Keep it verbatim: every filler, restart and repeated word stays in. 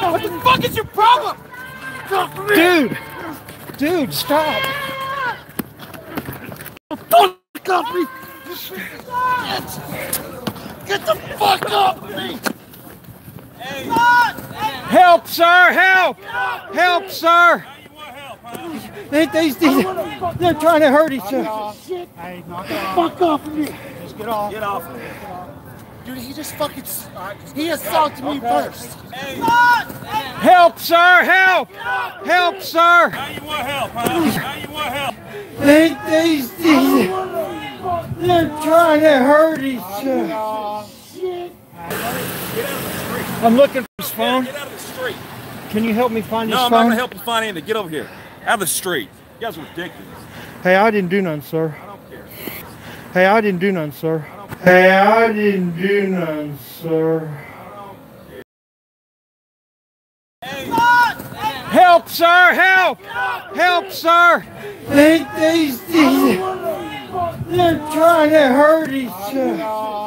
What the fuck is your problem? Dude! Dude, stop! Fuck off me! Get the fuck off me! Help, sir! Help! Help, sir! They, they, they, they're trying to hurt each other. Hey, knock it off. Fuck off of me! Just get off. Get off. Dude, he just fucking, he assaulted me first. Help, sir! Help! Help, sir! Now you want help, huh? Now you want help. They, they, they, they're trying to hurt each other. I'm looking for his phone. Get out of the street. Can you help me find his No, I'm phone? not gonna help you find anything. Get over here. Out of the street. You guys are ridiculous. Hey, I didn't do none, sir. I don't care. Hey, I didn't do none, sir. Hey, I didn't do none, sir. Help, sir! Help! Help, sir! They, they, they, they're trying to hurt each other.